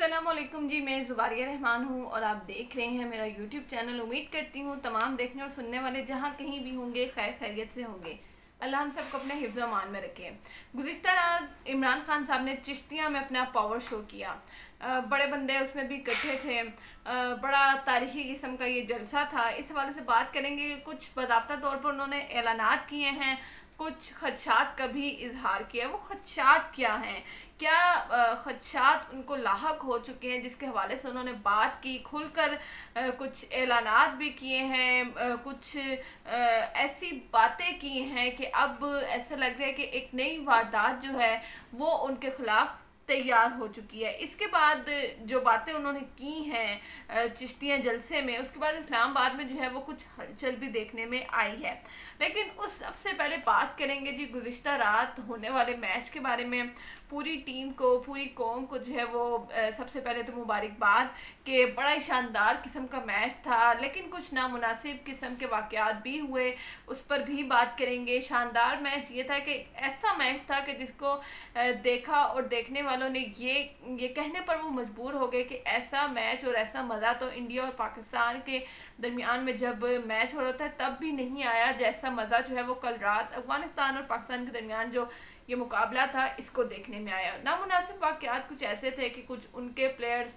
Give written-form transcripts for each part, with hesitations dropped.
अस्सलामुअलैकुम जी, मैं ज़ुबारिया रहमान हूँ और आप देख रहे हैं मेरा यूट्यूब चैनल। उम्मीद करती हूँ तमाम देखने और सुनने वाले जहाँ कहीं भी होंगे खैर खैरियत से होंगे। अल्लाह हम सबको अपने हिफ्ज़ अमान में रखे। गुज़िश्ता रात इमरान खान साहब ने चिश्तिया में अपना पावर शो किया। बड़े बंदे उसमें भी इकट्ठे थे। बड़ा तारीखी किस्म का ये जलसा था। इस हवाले से बात करेंगे। कुछ बाज़ाब्ता तौर पर उन्होंने ऐलानात किए हैं, कुछ खदशात का भी इजहार किया। वो खदशात क्या हैं, क्या खदशात उनको लाहक हो चुके हैं, जिसके हवाले से उन्होंने बात की, खुलकर कुछ ऐलानात भी किए हैं, कुछ ऐसी बातें की हैं कि अब ऐसा लग रहा है कि एक नई वारदात जो है वो उनके खिलाफ तैयार हो चुकी है। इसके बाद जो बातें उन्होंने की हैं चिश्तिया जलसे में, उसके बाद इस्लामाबाद में जो है वो कुछ हलचल भी देखने में आई है। लेकिन उस सबसे पहले बात करेंगे जी गुज़िश्ता रात होने वाले मैच के बारे में। पूरी टीम को, पूरी कौम को जो है वो सबसे पहले तो मुबारकबाद कि बड़ा ही शानदार किस्म का मैच था, लेकिन कुछ नामुनासिब किस्म के वाक़यात भी हुए, उस पर भी बात करेंगे। शानदार मैच ये था कि ऐसा मैच था कि जिसको देखा और देखने वालों ने ये कहने पर वो मजबूर हो गए कि ऐसा मैच और ऐसा मज़ा तो इंडिया और पाकिस्तान के दरमियान में जब मैच हो रहा था तब भी नहीं आया, जैसा मज़ा जो है वो कल रात अफगानिस्तान और पाकिस्तान के दरमियान जो ये मुकाबला था इसको देखने में आया। नामुनासिब वाक़यात कुछ ऐसे थे कि कुछ उनके प्लेयर्स,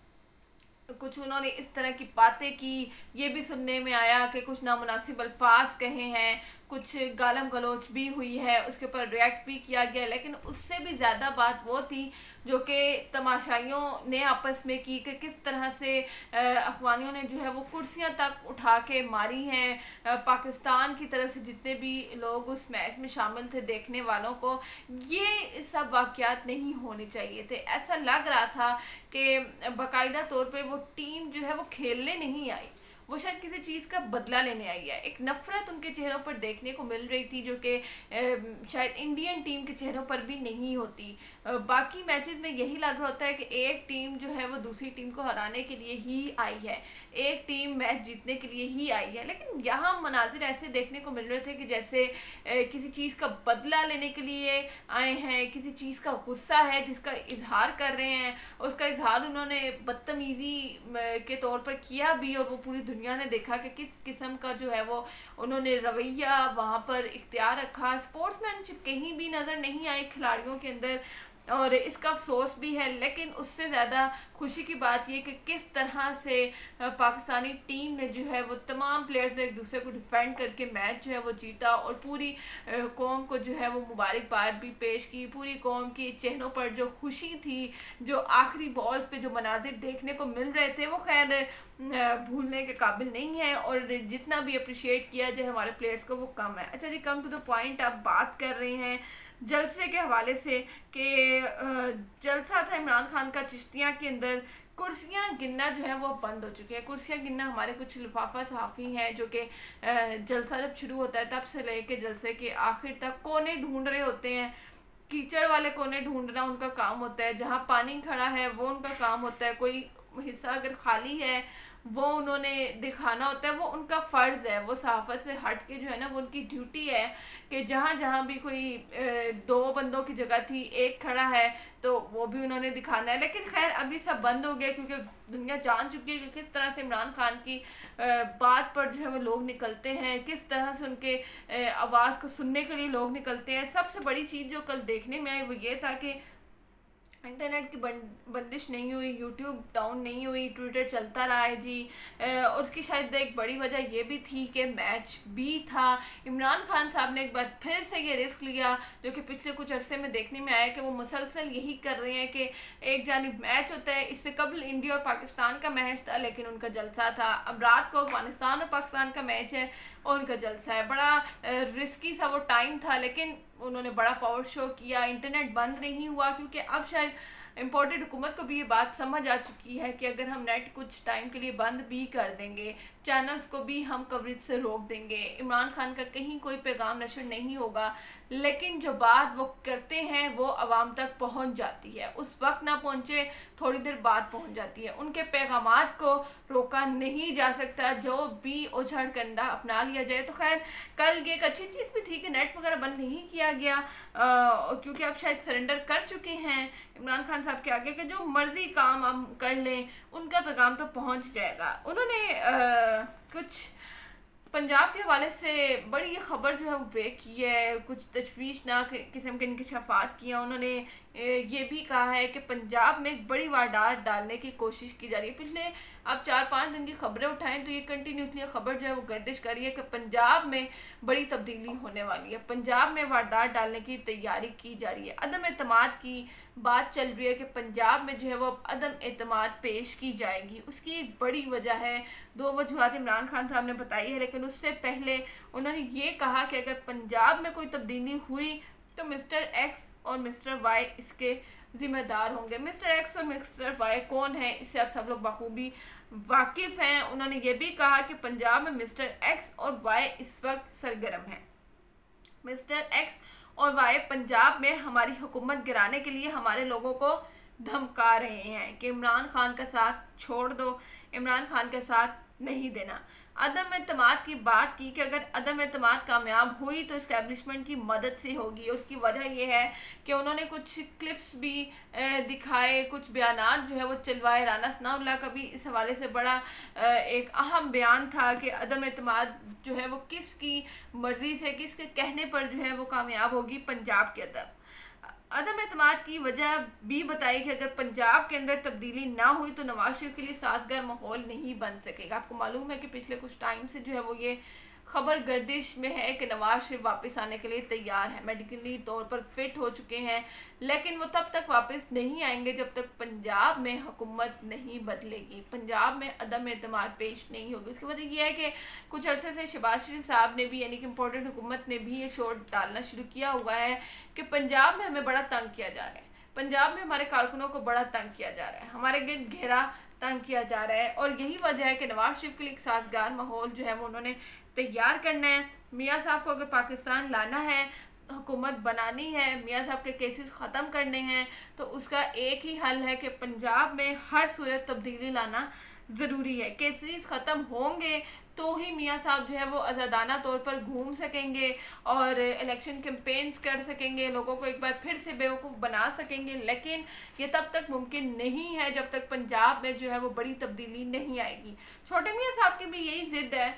कुछ उन्होंने इस तरह की बातें की, ये भी सुनने में आया कि कुछ नामुनासिब अल्फाज कहे हैं, कुछ गालम गलोच भी हुई है, उसके ऊपर रिएक्ट भी किया गया। लेकिन उससे भी ज़्यादा बात वो थी जो कि तमाशाइयों ने आपस में की कि किस तरह से अफगानियों ने जो है वो कुर्सियां तक उठा के मारी हैं। पाकिस्तान की तरफ से जितने भी लोग उस मैच में शामिल थे, देखने वालों को ये सब वाक़यात नहीं होने चाहिए थे। ऐसा लग रहा था कि बाकायदा तौर पर वो टीम जो है वो खेलने नहीं आई, वो शायद किसी चीज़ का बदला लेने आई है। एक नफ़रत उनके चेहरों पर देखने को मिल रही थी जो कि शायद इंडियन टीम के चेहरों पर भी नहीं होती। बाकी मैचेस में यही लग रहा होता है कि एक टीम जो है वो दूसरी टीम को हराने के लिए ही आई है, एक टीम मैच जीतने के लिए ही आई है। लेकिन यहाँ मनाजिर ऐसे देखने को मिल रहे थे कि जैसे किसी चीज़ का बदला लेने के लिए आए हैं, किसी चीज़ का गुस्सा है जिसका इजहार कर रहे हैं। उसका इजहार उन्होंने बदतमीज़ी के तौर पर किया भी, और वो पूरी दुनिया ने देखा कि किस किस्म का जो है वो उन्होंने रवैया वहाँ पर इख्तियार रखा। स्पोर्ट्समैनशिप कहीं भी नज़र नहीं आई खिलाड़ियों के अंदर, और इसका अफसोस भी है। लेकिन उससे ज़्यादा खुशी की बात ये कि किस तरह से पाकिस्तानी टीम ने जो है वो तमाम प्लेयर्स ने एक दूसरे को डिफेंड करके मैच जो है वो जीता, और पूरी कौम को जो है वो मुबारकबाद भी पेश की। पूरी कौम की चेहरों पर जो खुशी थी, जो आखिरी बॉल्स पे जो मनाजिर देखने को मिल रहे थे, वो खैर भूलने के काबिल नहीं है, और जितना भी अप्रिशिएट किया जाए हमारे प्लेयर्स को वो कम है। अच्छा जी, कम टू द पॉइंट आप बात कर रहे हैं जलसे के हवाले से कि जलसा था इमरान खान का चिश्तिया के अंदर। कुर्सियाँ गिनना जो है वो बंद हो चुकी है। कुर्सियाँ गिनना हमारे कुछ लिफाफा सहाफ़ी हैं जो कि जलसा जब शुरू होता है तब से लेके जलसे के आखिर तक कोने ढूंढ रहे होते हैं। कीचड़ वाले कोने ढूंढना उनका काम होता है, जहाँ पानी खड़ा है वो उनका काम होता है, कोई हिस्सा अगर खाली है वो उन्होंने दिखाना होता है, वो उनका फ़र्ज़ है। वो सहाफ़त से हट के जो है ना वो उनकी ड्यूटी है कि जहाँ जहाँ भी कोई दो बंदों की जगह थी, एक खड़ा है तो वो भी उन्होंने दिखाना है। लेकिन खैर अभी सब बंद हो गया क्योंकि दुनिया जान चुकी है कि किस तरह से इमरान खान की बात पर जो है वो लोग निकलते हैं, किस तरह से उनके आवाज़ को सुनने के लिए लोग निकलते हैं। सबसे बड़ी चीज़ जो कल देखने में आई वो ये था कि इंटरनेट की बंदिश नहीं हुई, यूट्यूब डाउन नहीं हुई, ट्विटर चलता रहा है जी। और उसकी शायद एक बड़ी वजह ये भी थी कि मैच भी था। इमरान खान साहब ने एक बार फिर से ये रिस्क लिया जो कि पिछले कुछ अरसे में देखने में आया कि वो मुसलसल यही कर रहे हैं कि एक जानिब मैच होता है। इससे कबल इंडिया और पाकिस्तान का मैच था लेकिन उनका जलसा था। अब रात को अफगानिस्तान और पाकिस्तान का मैच है और उनका जलसा है। बड़ा रिस्की सा वो टाइम था, लेकिन उन्होंने बड़ा पावर शो किया। इंटरनेट बंद नहीं हुआ क्योंकि अब शायद इम्पोर्टेड हुकूमत को भी ये बात समझ आ चुकी है कि अगर हम नेट कुछ टाइम के लिए बंद भी कर देंगे, चैनल्स को भी हम कवरेज से रोक देंगे, इमरान खान का कहीं कोई पैगाम नशर नहीं होगा, लेकिन जो बात वो करते हैं वो आवाम तक पहुंच जाती है। उस वक्त ना पहुंचे, थोड़ी देर बाद पहुंच जाती है। उनके पैगामात को रोका नहीं जा सकता, जो भी उछड़ कंधा अपना लिया जाए। तो खैर कल ये एक अच्छी चीज़ भी थी कि नेट वगैरह बंद नहीं किया गया, क्योंकि अब शायद सरेंडर कर चुके हैं। इमरान खान साहब के आगे कि जो मर्जी काम हम कर लें उनका पैगाम तो पहुंच जाएगा। उन्होंने कुछ पंजाब के हवाले से बड़ी ये खबर जो है वो ब्रेक की है, कुछ तशवीशनाक किस्म के इंकशाफात किया। उन्होंने ये भी कहा है कि पंजाब में एक बड़ी वारदात डालने की कोशिश की जा रही है। पिछले आप 4-5 दिन की खबरें उठाएं तो ये कंटिन्यूसली खबर जो है वो गर्दिश कर रही है कि पंजाब में बड़ी तब्दीली होने वाली है, पंजाब में वारदात डालने की तैयारी की जा रही है। अदम एतमाद की बात चल रही है कि पंजाब में जो है वो अदम एतमाद पेश की जाएगी। उसकी एक बड़ी वजह है, 2 वजूहत इमरान खान साहब ने बताई है, लेकिन उससे पहले उन्होंने ये कहा कि अगर पंजाब में कोई तब्दीली हुई तो मिस्टर एक्स और मिस्टर वाई इसके ज़िम्मेदार होंगे। मिस्टर एक्स और मिस्टर वाई कौन है, इससे आप सब लोग बखूबी वाकिफ़ हैं। उन्होंने ये भी कहा कि पंजाब में मिस्टर एक्स और वाई इस वक्त सरगर्म हैं। मिस्टर एक्स और वाई पंजाब में हमारी हुकूमत गिराने के लिए हमारे लोगों को धमका रहे हैं कि इमरान खान का साथ छोड़ दो, इमरान खान का साथ नहीं देना। अदम एतमाद की बात की कि अगर अदम एतमाद कामयाब हुई तो इस्टेब्लिशमेंट की मदद से होगी। उसकी वजह यह है कि उन्होंने कुछ क्लिप्स भी दिखाए, कुछ बयानात जो है वो चलवाए। राना सनाउल्लाह का भी इस हवाले से बड़ा एक अहम बयान था कि अदम एतमाद जो है वो किसकी मर्ज़ी से, किसके कहने पर जो है वो कामयाब होगी पंजाब के अंदर। अदम एतमाद की वजह भी बताई कि अगर पंजाब के अंदर तब्दीली ना हुई तो नवाज शरीफ के लिए साजगार माहौल नहीं बन सकेगा। आपको मालूम है कि पिछले कुछ टाइम से जो है वो ये खबर गर्दिश में है कि नवाज शरीफ वापस आने के लिए तैयार है, मेडिकली तौर पर फिट हो चुके हैं, लेकिन वो तब तक वापस नहीं आएंगे जब तक पंजाब में हुकूमत नहीं बदलेगी, पंजाब में अदम एतमाद पेश नहीं होगी। उसकी वजह यह है कि कुछ अरसे से शहबाज शरीफ साहब ने भी, यानी कि इम्पोर्टेंट हुकूमत ने भी ये शोर डालना शुरू किया हुआ है कि पंजाब में हमें बड़ा तंग किया जा रहा है, पंजाब में हमारे कारकुनों को बड़ा तंग किया जा रहा है, हमारे गिर्द घेरा तंग किया जा रहा है। और यही वजह है कि नवाज शरीफ के लिए एक साजगार माहौल जो है वो उन्होंने तैयार करना है। मियाँ साहब को अगर पाकिस्तान लाना है, हुकूमत बनानी है, मियाँ साहब के केसेस ख़त्म करने हैं, तो उसका एक ही हल है कि पंजाब में हर सूरत तब्दीली लाना ज़रूरी है। केसेस ख़त्म होंगे तो ही मियाँ साहब जो है वो आज़ादाना तौर पर घूम सकेंगे और इलेक्शन कैंपेन्स कर सकेंगे, लोगों को एक बार फिर से बेवकूफ़ बना सकेंगे। लेकिन ये तब तक मुमकिन नहीं है जब तक पंजाब में जो है वो बड़ी तब्दीली नहीं आएगी। छोटे मियाँ साहब की भी यही ज़िद है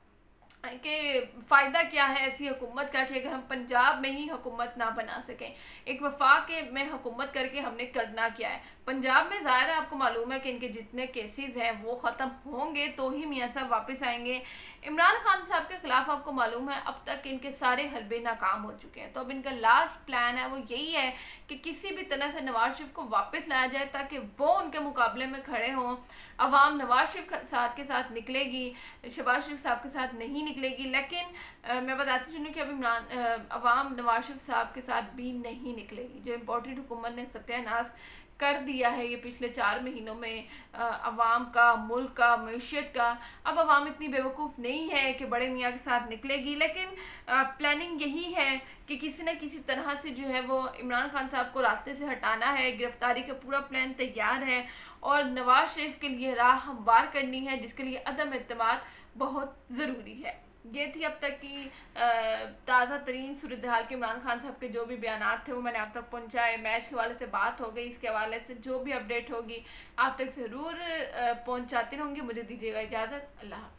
कि फ़ायदा क्या है ऐसी हुकूमत का कि अगर हम पंजाब में ही हुकूमत ना बना सकें, एक वफाक में हुकूमत करके हमने करना क्या है। पंजाब में ज़ाहिर है आपको मालूम है कि इनके जितने केसेस हैं वो ख़त्म होंगे तो ही मियाँ साहब वापस आएंगे। इमरान खान साहब के ख़िलाफ़ आपको मालूम है अब तक इनके सारे हरबे नाकाम हो चुके हैं, तो अब इनका लास्ट प्लान है वो यही है कि किसी भी तरह से नवाज शरीफ को वापस लाया जाए ताकि वो उनके मुकाबले में खड़े हों। अवाम नवाज शरीफ साहब के साथ निकलेगी, शहबाज शरीफ साहब के साथ नहीं निकलेगी। लेकिन मैं बताती चलूँ कि अब अवाम नवाज शरीफ साहब के साथ भी नहीं निकलेगी। जो इम्पोर्टेंट हुकूमत ने सत्यानाश कर दिया है ये पिछले 4 महीनों में अवाम का, मुल्क का, मैशियत का, अब अवाम इतनी बेवकूफ़ नहीं है कि बड़े मियाँ के साथ निकलेगी। लेकिन प्लानिंग यही है कि किसी न किसी तरह से जो है वो इमरान खान साहब को रास्ते से हटाना है। गिरफ्तारी का पूरा प्लान तैयार है और नवाज शरीफ के लिए राह हमवार करनी है, जिसके लिए अदम एतमाद बहुत ज़रूरी है। ये थी अब तक की ताज़ा तरीन सूरत हाल के इमरान खान साहब के जो भी बयानात थे वो मैंने आप तक पहुँचाए। मैच के हवाले से बात हो गई, इसके हवाले से जो भी अपडेट होगी आप तक ज़रूर पहुँचाते रहूँगी। मुझे दीजिएगा इजाज़त। अल्लाह हाफ़िज़।